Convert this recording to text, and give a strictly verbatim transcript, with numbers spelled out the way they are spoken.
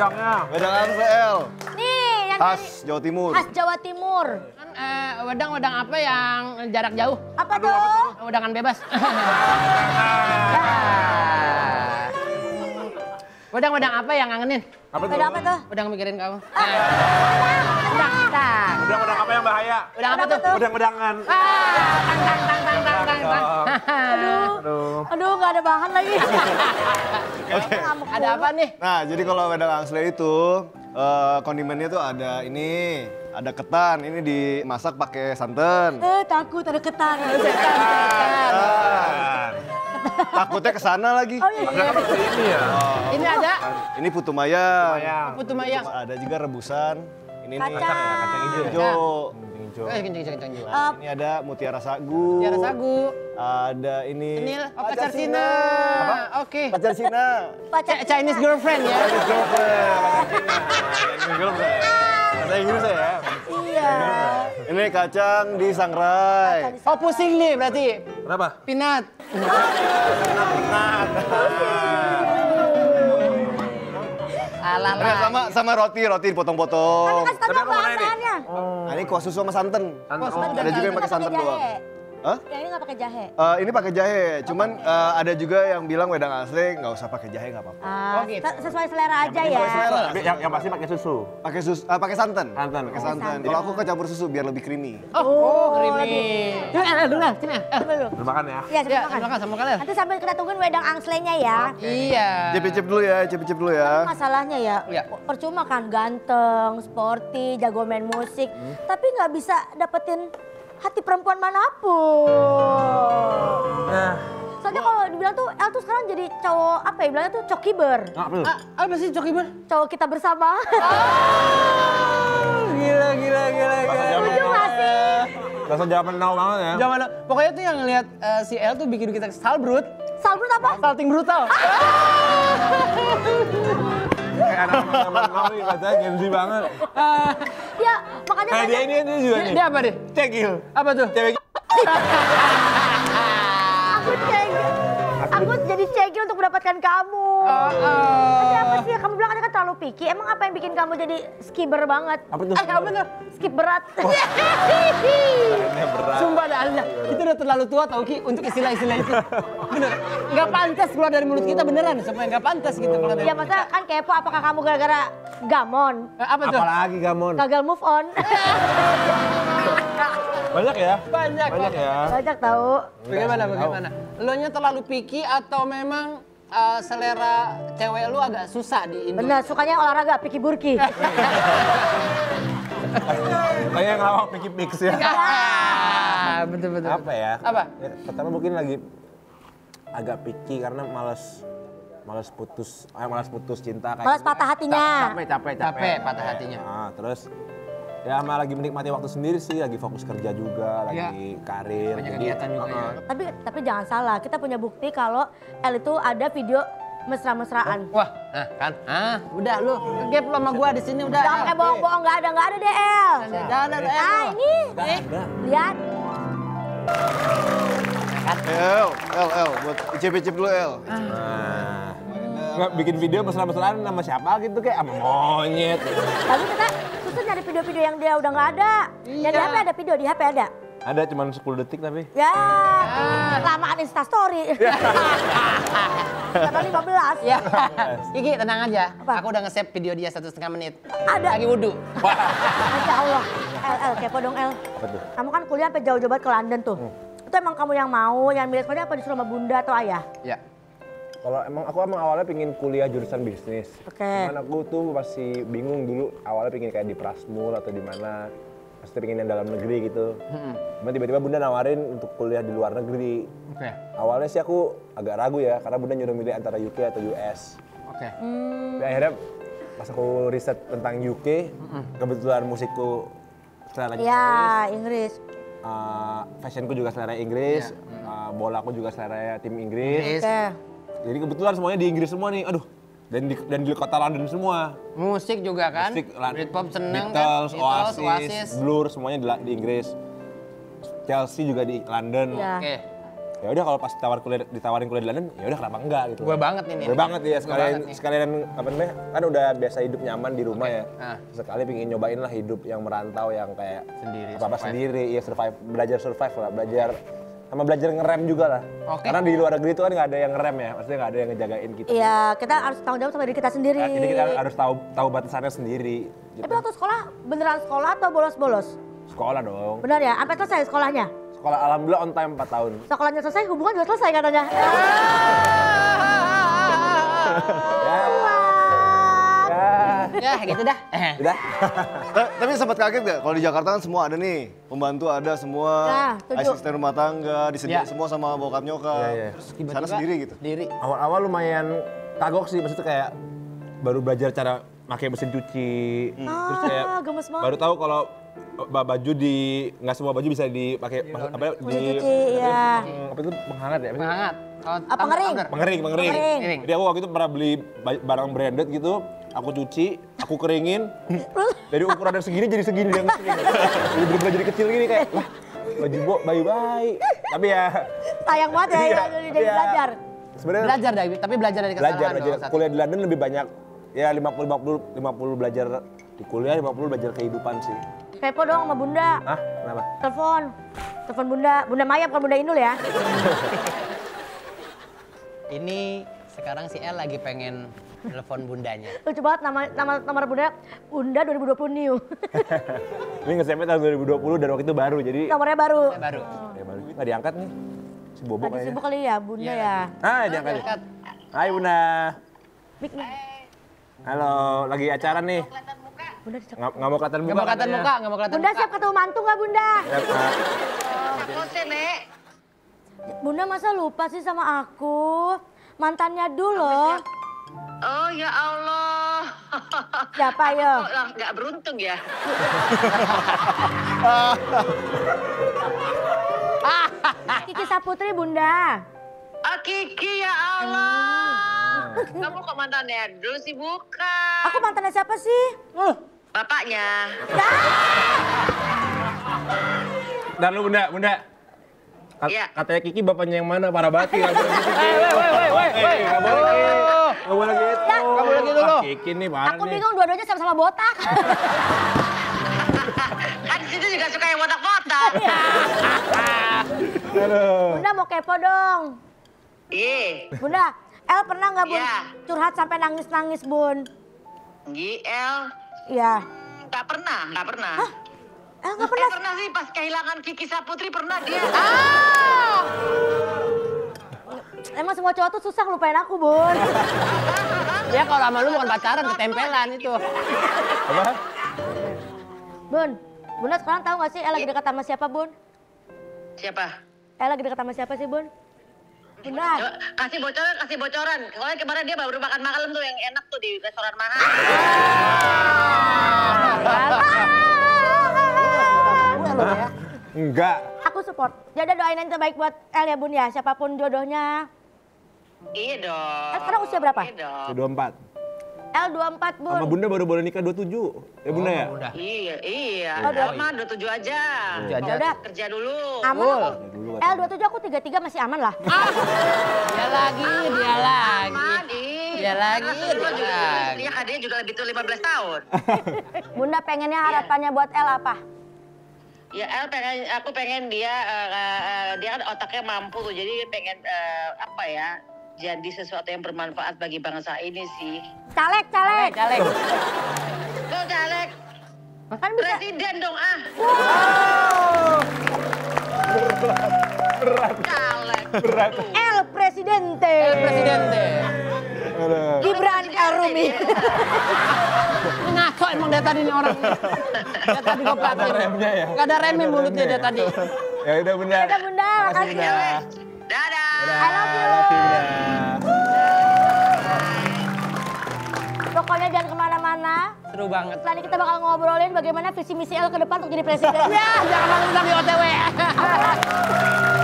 wedangnya. Wedang Angsel. Nih, yang Khas dari- Jawa Timur. khas Jawa Timur. Kan eh, wedang-wedang apa yang jarak jauh? Apa tuh? Wedangan bebas. Wedang-wedang apa yang ngangenin? Apa tuh? Wedang apa tuh? Wedang mikirin kamu. Wedang, wedang. Wedang-wedang apa yang bahaya? Wedang apa tuh? Wedang-wedangan. Ah, tang tang tang tang tang tang tang. Aduh, Aduh. aduh nggak ada bahan lagi. Oke. Ada apa nih? Nah, jadi kalau wedang Angsel itu eh, kondimennya tuh ada ini, ada ketan. Ini dimasak pakai santan. Eh, takut ada ketan. Takutnya ke sana lagi. Oh iya, iya. Ini ya. Ini ada Ini putu mayang. Ayam. putu mayang. Ada juga rebusan. Ini nih Kacang. kacang hijau. Hijau. Eh, kenceng kenceng kenceng juga. Eh, Ini ada mutiara sagu. Tiara sagu. Ada ini. Kenil, oh, pacar pacar Cina. Oke. Pacar Cina. pacar Ch- Chinese girlfriend ya. Chinese girlfriend. Chinese girlfriend. Bahasa Inggris ya. Iya. Ini kacang di sangrai. Oh, pusing nih berarti. Kenapa? Pinat. Alah Ini lah. sama sama roti, roti dipotong-potong. Tapi kasih tahu Tapi apa mana ini? bahannya. Nah, ini kuah susu sama santan. Santan. Oh, Ada juga yang pakai santan jahe. doang. Hah? Yang ini nggak pakai jahe. Eh, ini pakai jahe, cuman eh, ada juga yang bilang wedang asli nggak usah pakai jahe nggak apa-apa. Ah, Oh, gitu. se- sesuai selera aja ya. Sesuai selera. Tapi yang, yang pasti pakai susu. Pakai sus, eh, pakai santan. Santan. Pakai Oh. santan. Kalau aku kecampur susu biar lebih creamy. Oh, oh creamy. Yuk, El, dulu lah, sini. El. Coba dulu. Makan ya. Iya, Ya, sambil makan. makan sama kalian. Nanti sambil kita tungguin wedang angslenya ya. Iya. Cip-cip dulu ya, cip-cip dulu ya. Masalahnya ya, Iya. percuma kan ganteng, sporty, jago main musik, tapi nggak bisa dapetin hati perempuan manapun. Nah. Soalnya kalau dibilang tuh El tuh sekarang jadi cowok apa ya bilangnya tuh cokiber. Apa tuh? Ah, apa sih Coki Bar? Cowok kita bersama. Gila, gila, gila, gila. Setuju nggak sih? Rasa zaman now banget ya. Zaman, pokoknya tuh yang ngeliat eh, si El tuh bikin kita salbrut. Salbrut apa? Salting brutal. Kayak anak-anak zaman now nih katanya Gen Z banget. Ya makanya Kayak dia banyak- ini dia juga nih. Dia apa deh? Cekil. Apa tuh? Cewek. aku cegil. Aku jadi cegil untuk mendapatkan kamu. Tapi apa sih? Kamu bilang kan terlalu picky. Emang apa yang bikin kamu jadi skipper banget? Apa tuh? Eh, apa tuh? Skip berat. Ini berat. Sumpah dah, Alda. Kita udah terlalu tua tau Ki untuk istilah-istilah itu. Bener. Nggak pantas keluar dari mulut kita beneran. Supaya nggak pantas gitu keluar dari Ya mulut masa kan kepo apakah kamu gara-gara gamon? kita. Eh, apa tuh? Apalagi Gamon? Gagal move on? Banyak ya? Banyak. Banyak ya. Banyak tahu. Bagaimana, bagaimana? Lo nya terlalu picky atau memang eh, selera cewek lu agak susah di Indo? Benar, sukanya olahraga, piki burki. Kayak ngelawak Picky Pix ya. Ah, betul, betul. Apa ya? Apa? Ya, pertama mungkin lagi agak picky karena males males putus, eh, malas putus cinta kayak Malas gitu. patah hatinya. Capek, capek, capek. Capek patah hatinya. Nah, terus ya sama lagi menikmati waktu sendiri sih, lagi fokus kerja juga, lagi karir. Banyak jadi, kegiatan juga ya. uh-uh. Tapi tapi jangan salah, kita punya bukti kalau El itu ada video mesra-mesraan. Wah, nah kan? Ah, udah lu ngegap lu sama gua di sini udah. Jangan kayak bohong-bohong, nggak ada, nggak ada deh El. Jangan ada El. Ah ini, Nggak ada. lihat. El, El, El, buat cip-cip dulu El. Nah, nggak bikin video mesra-mesraan sama siapa gitu kayak sama monyet. Tapi kita susah nyari video-video yang dia udah nggak ada. Yang di Iya. H P ada video, di H P ada. Ada cuma sepuluh detik tapi. Ya, lamaan Instastory. Sampai lima belas. Ya, Kiki tenang aja. Apa? Aku udah nge-save video dia satu setengah menit. Ada. Lagi wudhu. Masya Allah. El, El, kepo dong El. Apa tuh? Kamu kan kuliah sampai jauh-jauh banget ke London tuh. Itu emang kamu yang mau, yang milih sekolahnya apa disuruh sama bunda atau ayah? Ya. Kalau emang aku emang awalnya pengen kuliah jurusan bisnis. Oke. Cuman aku tuh masih bingung dulu awalnya pengen kayak di Prasmul atau di mana. Pasti pengen yang dalam negeri gitu. Cuman tiba-tiba bunda nawarin untuk kuliah di luar negeri. Oke. Awalnya sih aku agak ragu ya karena bunda nyuruh milih antara U K atau U S. Oke. Tapi akhirnya pas aku riset tentang U K, kebetulan musikku selera Inggris. Ya, Inggris. Uh, fashionku juga selera Inggris, uh, bolaku juga selera tim Inggris. Inggris. Oke. Jadi kebetulan semuanya di Inggris semua nih, aduh. Dan di, dan di kota London semua. Musik juga kan? Musik, Lan- Britpop seneng Beatles, kan? Oasis, Blur, semuanya di, La- di Inggris. Chelsea juga di London. Iya. Oke. ya udah kalau pas ditawar kuliah, ditawarin kuliah di London, ya udah kenapa enggak gitu. Gue banget ini. Gue banget ya sekalian banget nih. sekalian apa namanya? Kan udah biasa hidup nyaman di rumah ya. Ah. Sekali pingin nyobain lah hidup yang merantau yang kayak Sendiri, apa-apa survive. sendiri, ya survive, belajar survive lah, belajar sama belajar ngerem juga lah. Oke. Karena di luar negeri itu kan nggak ada yang ngerem ya, maksudnya nggak ada yang ngejagain kita. Iya, kita harus tanggung jawab sama diri kita sendiri. Nah, jadi kita harus tahu tahu batasannya sendiri. Gitu. Tapi waktu sekolah beneran sekolah atau bolos-bolos? Sekolah dong. Benar ya? Sampai selesai sekolahnya? Sekolah alhamdulillah on time empat tahun. Sekolahnya selesai, hubungan juga selesai katanya. Ya. Ya gitu dah. Udah. Ta- Tapi sempat kaget gak? Kalau di Jakarta kan semua ada nih. Pembantu ada semua. Nah, setuju. Asisten rumah tangga, disediain Ya. semua sama bokap nyokap. Iya, iya. Terus sana sendiri gitu. Sendiri. Awal-awal lumayan kagok sih, maksudnya kayak baru belajar cara pakai mesin cuci. Terus kayak Ah, gemes banget. baru tahu kalau ba- baju di nggak semua baju bisa dipakai apa ya, di Mesin cuci, iya. Hmm, apa itu penghangat ya? Apa sih? Hangat. Oh, Apa, tangger, ngering? tangger. Pengering, pengering. Pengering. Jadi aku waktu itu pernah beli ba- barang branded gitu, aku cuci, aku keringin, dari ukuran yang segini jadi segini yang segini. Jadi bener-bener jadi kecil gini kayak, wah baju bo, bayi-bayi. Tapi ya, Sayang banget ya, iya, ya, jadi iya. belajar. Sebenarnya Belajar dari, tapi belajar dari kesalahan. belajar, belajar. dong, satu. Kuliah di London lebih banyak, ya lima puluh lima puluh lima puluh belajar di kuliah, lima puluh belajar kehidupan sih. Kepo dong sama Bunda. Hah? Kenapa? Telepon. Telepon Bunda. Bunda Maya bukan Bunda Inul ya. Ini sekarang si El lagi pengen telepon bundanya. Lucu banget nama nama nomor Bunda. Bunda dua ribu dua puluh new. Ini nge-save tahun dua ribu dua puluh dan waktu itu baru, jadi Nomornya baru. Eh, baru. ya baru. Nggak diangkat nih, si Bobo Lagi kayaknya. sibuk kali ya Bunda Iya, ya. Ah, diangkat. Angkat. Hai Bunda. Mik nih. Halo, lagi acara nih. Bunda dicek. Nggak nggak mau kelihatan muka. Gak mau kelihatan katanya. muka, gak mau kelihatan Bunda muka. siap ketemu mantu nggak Bunda? Ya, Kak. Bunda masa lupa sih sama aku? Mantannya dulu. Oh ya Allah. Siapa yo? Kok lah nggak beruntung ya? Kiki Saputri Bunda. Ah Kiki ya Allah. Kamu kok mantannya dulu sih bukan? Aku mantannya siapa sih? Bapaknya. Dan lu Bunda, Bunda. Kat- Iya. Katanya Kiki bapaknya yang mana? Parah banget Ki, nggak boleh gitu. Eh, woi, woi, woi, woi, woi. Nggak boleh gitu. Nggak boleh gitu. Nggak boleh gitu loh. Wah, Kiki nih parah Aku nih. bingung dua-duanya sama-sama botak. Kan di situ juga suka yang botak-botak. Bunda mau kepo dong. Iya. Bunda, El pernah nggak Bun Iya. curhat sampai nangis-nangis Bun? G L. Iya. Nggak pernah, nggak pernah. El nggak Eh, pernah. pernah sih pas kehilangan Kiki Saputri pernah dia. Emang semua cowok tuh susah ngelupain aku Bun. Ya kalau sama lu bukan pacaran, ketempelan itu. Apa? Bun, Bunda sekarang tahu nggak sih El lagi dekat sama siapa Bun? Siapa? El lagi dekat sama siapa sih Bun? Bunda. Coba, kasih bocoran, kasih bocoran. Soalnya kemarin dia baru makan malam tuh yang enak tuh di restoran mana. Enggak. Aku support. Jadi doain yang terbaik buat El ya Bun ya, siapapun jodohnya. Iya dong. El sekarang usia berapa? Iya dong. dua puluh empat. El dua puluh empat Bun. Sama Bunda baru boleh nikah dua puluh tujuh. Ya Bunda ya? Udah. Iya, iya. Oh, El mah dua puluh tujuh aja. Tujuh aja. Ya udah, Kerja dulu. aman Betul. aku. El dua puluh tujuh aku tiga puluh tiga masih aman lah. Dia lagi, dia lagi. Aman, ih. Dia lagi, Lu dia juga, lagi. dia kan dia juga lebih tua lima belas tahun. Bunda pengennya harapannya buat El apa? Ya El pengen, aku pengen dia, eh, eh, dia kan otaknya mampu tuh, jadi pengen eh, apa ya, jadi sesuatu yang bermanfaat bagi bangsa ini sih. Caleg, caleg. Caleg. Tuh caleg, Kan bisa. presiden dong ah. Caleg. Berat. El Presidente. El Presidente. Gibran El Rumi. Ngaco emang dia tadi nih orang. Dia tadi gue Ada remnya ya? Gak ada remnya mulutnya dia tadi. Ya udah Bunda. Udah Bunda, makasih. Bunda. Dadah. I love you. Bunda. Pokoknya jangan kemana-mana. Seru banget. Setelah ini kita bakal ngobrolin bagaimana visi misi El ke depan untuk jadi presiden. Ya, jangan langsung di O T W.